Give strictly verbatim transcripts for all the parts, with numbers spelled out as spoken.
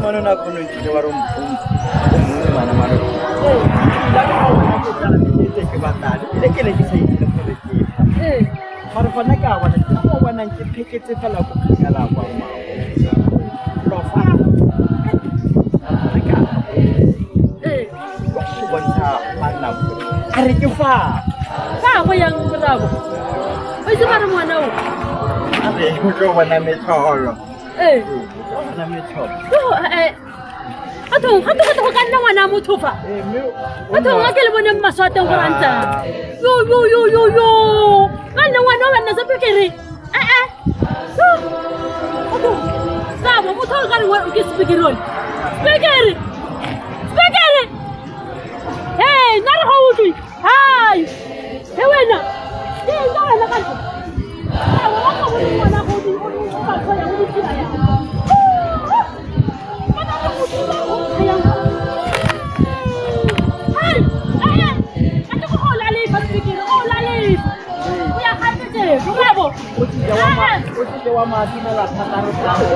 mano na kuno ntile wa rompung mana mana eh la ka o ke tsala ke ke batala le ke le ke sa itse gore ke eh mara fana ka wa na go bona ke pheketse fela go kala kwa ma lo fa ka eh go bontsha bana a re ke fa fa go yang bravo o se mara mwana o a re go bona metolo eh na metolo eh ato ato ato ka nna ngwana motho fa eh me ato nga ke le bone maswateng go ranta yo yo yo yo yo ka nna ngwana wa nna Spikiri eh eh ato sa mo motho ka re wa ke Spikiri on Spikiri Spikiri hey nare ho utwi hai he wena ke nga wena ka ah wa ka mo ngwana go di o ka tsaya go di ya Bravo! Usije wa madina la tataro.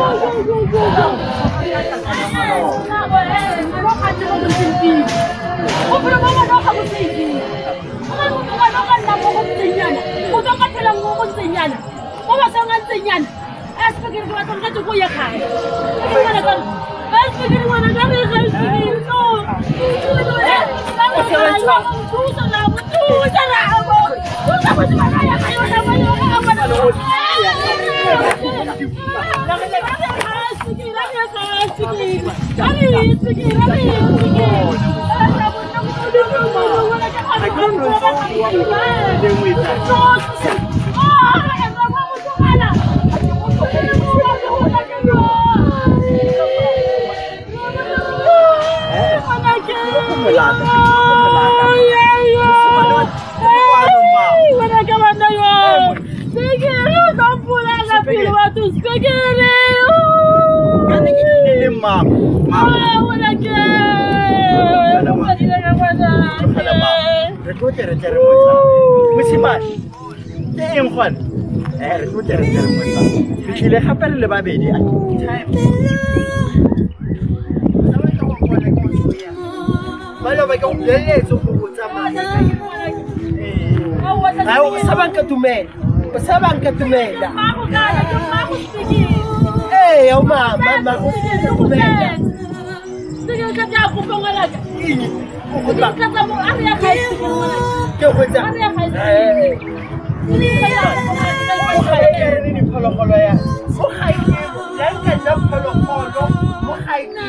Le rappelle le babedi à tout time. Malo ba ko lele so go tsama. Eh. Ayo sabang ka tume. Sabang ka tumela. Eh, yo mama, mama ko tumela. Sige ka ja ko ngala. Ini. Ko ka ta mo area khay sige ngala. Ke ko ja. Area khay. Eh. Ini kaya ini polo-polo ya. Mo khay ni, yan ka ja polo-polo. Mo khay ni.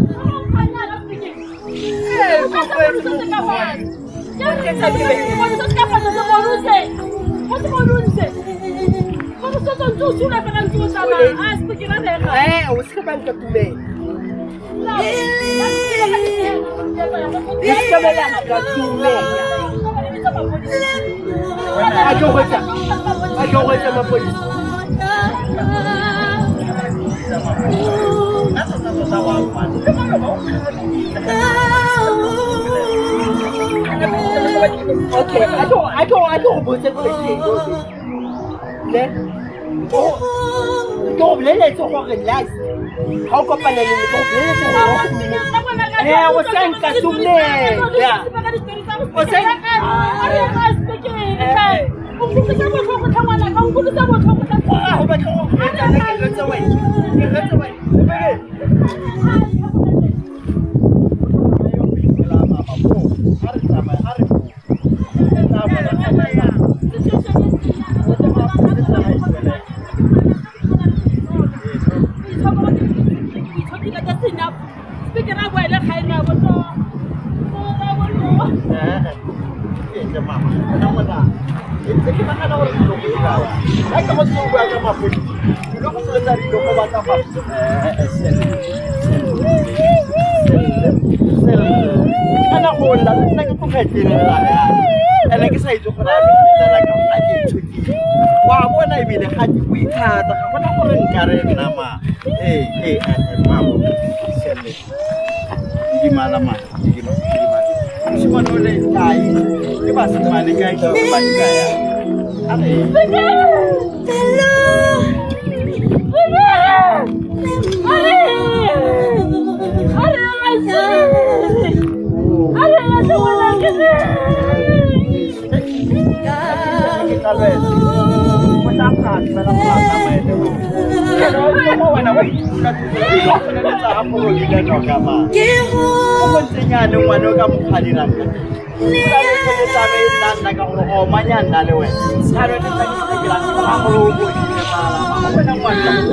Eh, ko ko ka fa. Ya ke sa di be. Mo so ka fa so mo ruse. Mo so mo ruse. Mo so so so so la fa kan tu sa ba. Ah, Spikiri re kha. Eh, o se ban ka tume. Iska ba yan ka tume. Ajo ko sa. Ajo ko sa mapolis. Okay, ajo ajo ajo ko sa ko ne. Oh, ko blele so ko relax. How ko pa nele ko blele so ko. Eh, o san ka tume. Ya. O san area khay Spikiri. Ko ko sa mo ko ko tawala ka ko sa mo ko ta. Ah, ho ba ko. Ke ga tsa wai. Ke ga tsa wai. Ana hola, nna ke tlogelela ya. Ene ke sa itse gore a fetela ka nna ke ithuti. Wa bona ebile ga ke buithata ga gona gore nka re nna ma. Eh eh ma bo. Sele. Di mala ma, di ma, di ma. Si mo no le dai. Ke ba se mane ka ke ba ka ya. Ale. Hello. Hello. mo wena we ka tsela le tsa go go dile no ka ma go tsenya ne ngwana ka mokhadirang ka le le tsa me nna nna ka go o manya nna le wena ha re tsa ke ke la ga go go dile mala wena ngwana go